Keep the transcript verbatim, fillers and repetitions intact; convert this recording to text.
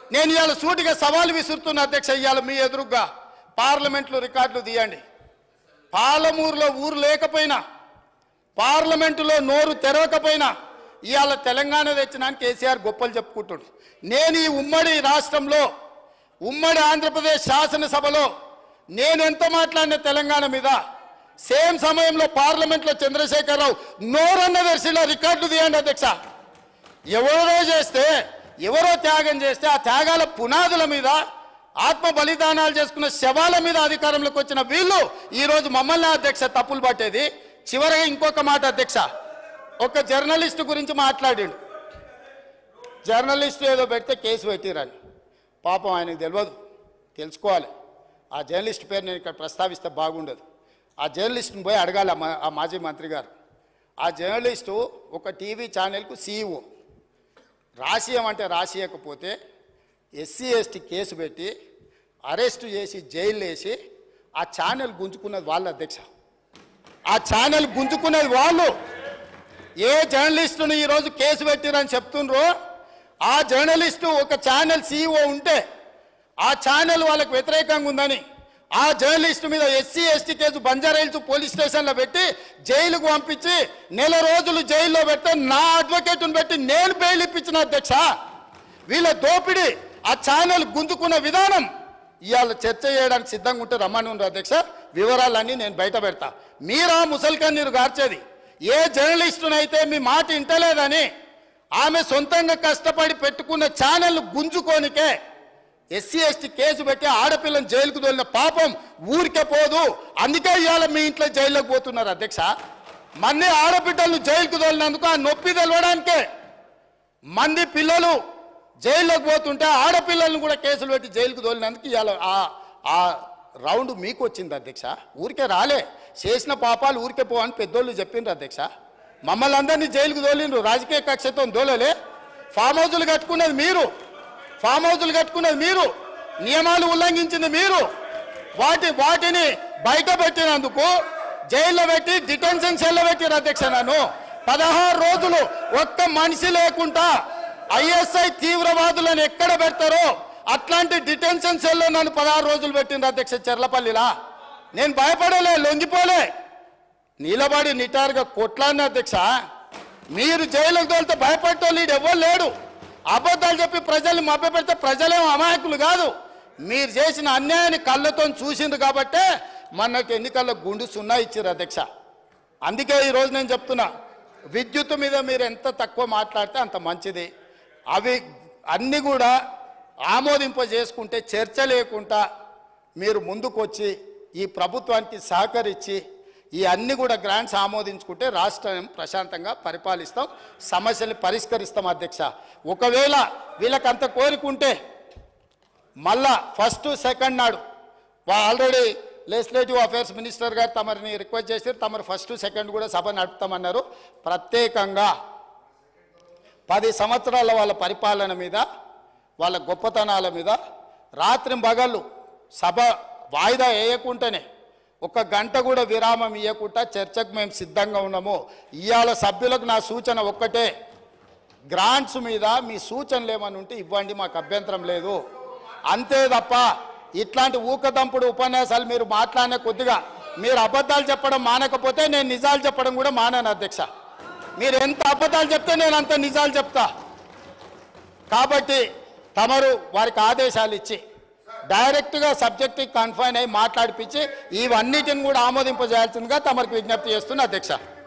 నేను ఇవాళ సూటిగా సవాలు విసురుతున్న అధ్యక్ష, ఇవాళ మీ ఎదురుగా పార్లమెంట్లో రికార్డులు తీయండి. పాలమూరులో ఊరు లేకపోయినా, పార్లమెంటులో నోరు తెరవకపోయినా ఇవాళ తెలంగాణ తెచ్చినాను కేసీఆర్ గొప్పలు చెప్పుకుంటుడు. నేను ఈ ఉమ్మడి రాష్ట్రంలో, ఉమ్మడి ఆంధ్రప్రదేశ్ శాసనసభలో నేను ఎంత మాట్లాడిన తెలంగాణ మీద, సేమ్ సమయంలో పార్లమెంట్లో చంద్రశేఖరరావు నోరన్న దర్శిలో రికార్డు తీయండి అధ్యక్ష. ఎవరో చేస్తే, ఎవరో త్యాగం చేస్తే ఆ త్యాగాల పునాదుల మీద, ఆత్మ బలిదానాలు చేసుకున్న శవాల మీద అధికారంలోకి వచ్చిన వీళ్ళు ఈరోజు మమ్మల్ని అధ్యక్ష తప్పులు పట్టేది. చివరిగా ఇంకొక మాట అధ్యక్ష, ఒక జర్నలిస్టు గురించి మాట్లాడాడు. జర్నలిస్టు ఏదో పెడితే కేసు పెట్టిరని. పాపం ఆయనకు తెలియదు, తెలుసుకోవాలి. ఆ జర్నలిస్ట్ పేరు నేను ఇక్కడ ప్రస్తావిస్తే బాగుండదు. ఆ జర్నలిస్ట్ని పోయి అడగాలి ఆ మాజీ మంత్రి గారు. ఆ జర్నలిస్టు ఒక టీవీ ఛానల్కు సీఈఓ. రాసియమంటే రాసియకపోతే ఎస్సీ ఎస్టీ కేసు పెట్టి అరెస్టు చేసి జైలు వేసి ఆ ఛానల్ గుంజుకున్నది వాళ్ళు అధ్యక్ష. ఆ ఛానల్ గుంజుకున్నది వాళ్ళు. ఏ జర్నలిస్టును ఈరోజు కేసు పెట్టిరని చెప్తుండ్రో ఆ జర్నలిస్టు ఒక ఛానల్ సీఈఓ ఉంటే, ఆ ఛానల్ వాళ్ళకు వ్యతిరేకంగా ఉందని ఆ జర్నలిస్టు మీద SC ST case Banjara Hills police స్టేషన్లో పెట్టి జైలుకు పంపించి నెల రోజులు జైల్లో పెడితే నా అడ్వకేట్ను పెట్టి నేను బెయిల్ ఇప్పించిన అధ్యక్ష. వీళ్ళ దోపిడీ, ఆ ఛానల్ గుంజుకున్న విధానం ఇవాళ చర్చ చేయడానికి సిద్ధంగా ఉంటే రమ్మని అధ్యక్ష. వివరాలన్నీ నేను బయట పెడతా. మీరా ముసల్కన్నీరు గార్చేది. ఏ జర్నలిస్టునైతే మీ మాట ఇంటలేదని ఆమె సొంతంగా కష్టపడి పెట్టుకున్న ఛానల్ గుంజుకోనికే ఎస్సీ ఎస్టీ కేసు పెట్టి ఆడపిల్లని జైలుకు తోలిన పాపం ఊరికే పోదు. అందుకే ఇవాళ మీ ఇంట్లో జైల్లోకి పోతున్నారు అధ్యక్ష. మంది ఆడబిడ్డలను జైలుకు తోలినందుకు ఆ నొప్పి తెలవడానికే మంది పిల్లలు జైల్లోకి పోతుంటే ఆడపిల్లలను కూడా కేసులు పెట్టి జైలుకు తోలినందుకు ఇవాళ ఆ రౌండ్ మీకు వచ్చింది అధ్యక్ష. ఊరికే రాలే, చేసిన పాపాలు ఊరికే పో అని పెద్దోళ్ళు చెప్పిండ్రు అధ్యక్ష. మమ్మల్ని అందరినీ జైలుకు తోలిండ్రు, రాజకీయ కక్షతో దోలలే. ఫామ్ హౌజులు కట్టుకున్నది మీరు, ఫామ్ హౌజులు కట్టుకున్నది మీరు, నియమాలు ఉల్లంఘించింది మీరు. వాటి వాటిని బయట పెట్టినందుకు జైల్లో పెట్టి డిటెన్షన్ సెల్లో పెట్టిరు అధ్యక్ష. నన్ను పదహారు రోజులు ఒక్క మనిషి లేకుండా ఐఎస్ఐ తీవ్రవాదులను ఎక్కడ పెడతారో అట్లాంటి డిటెన్షన్ సెల్లో నన్ను పదహారు రోజులు పెట్టిండ్రు అధ్యక్ష చెర్లపల్లిలా. నేను భయపడలే, లొంగిపోలే, నిలబడి నిటారుగా కొట్లాడిన అధ్యక్ష. మీరు జైలుకు తోలితే భయపడటోళ్ళు ఎవరు లేడు. అబద్ధాలు చెప్పి ప్రజల్ని మభ్యపెడితే ప్రజలేమో అమాయకులు కాదు. మీరు చేసిన అన్యాయాన్ని కళ్ళతో చూసిండ్రు కాబట్టే మనకు ఎన్నికల్లో గుండు సున్నా ఇచ్చారు అధ్యక్ష. అందుకే ఈరోజు నేను చెప్తున్నా, విద్యుత్ మీద మీరు ఎంత తక్కువ మాట్లాడితే అంత మంచిది. అవి అన్నీ కూడా ఆమోదింపజేసుకుంటే చర్చ లేకుండా మీరు ముందుకొచ్చి ఈ ప్రభుత్వానికి సహకరించి ఈ అన్ని కూడా గ్రాంట్స్ ఆమోదించుకుంటే రాష్ట్రం ప్రశాంతంగా పరిపాలిస్తాం, సమస్యలు పరిష్కరిస్తాం అధ్యక్ష. ఒకవేళ వీళ్ళకి అంత కోరికుంటే మళ్ళా ఫస్ట్ సెకండ్ నాడు ఆల్రెడీ లెజిస్లేటివ్ అఫేర్స్ మినిస్టర్ గారు తమరిని రిక్వెస్ట్ చేశారు, తమరు ఫస్ట్ సెకండ్ కూడా సభ నడుపుతామన్నారు. ప్రత్యేకంగా పది సంవత్సరాల వాళ్ళ పరిపాలన మీద, వాళ్ళ గొప్పతనాల మీద రాత్రి పగళ్ళు సభ వాయిదా వేయకుండానే ఒక గంట కూడా విరామం ఇవ్వకుండా చర్చకు మేము సిద్ధంగా ఉన్నాము. ఇవాళ సభ్యులకు నా సూచన ఒక్కటే, గ్రాంట్స్ మీద మీ సూచనలు ఏమని ఉంటే ఇవ్వండి, మాకు అభ్యంతరం లేదు. అంతే తప్ప ఇట్లాంటి ఊకదంపుడు ఉపన్యాసాలు మీరు మాట్లాడిన కొద్దిగా మీరు అబద్ధాలు చెప్పడం మానకపోతే నేను నిజాలు చెప్పడం కూడా మానాను అధ్యక్ష. మీరు ఎంత అబద్ధాలు చెప్తే నేను అంత నిజాలు చెప్తా. కాబట్టి తమరు వారికి ఆదేశాలు ఇచ్చి డైరెక్ట్గా సబ్జెక్ట్కి కన్ఫైన్ అయ్యి మాట్లాడిపించి ఇవన్నిటిని కూడా ఆమోదింపజేయాల్సిందిగా తమరికి విజ్ఞప్తి చేస్తున్నా అధ్యక్ష.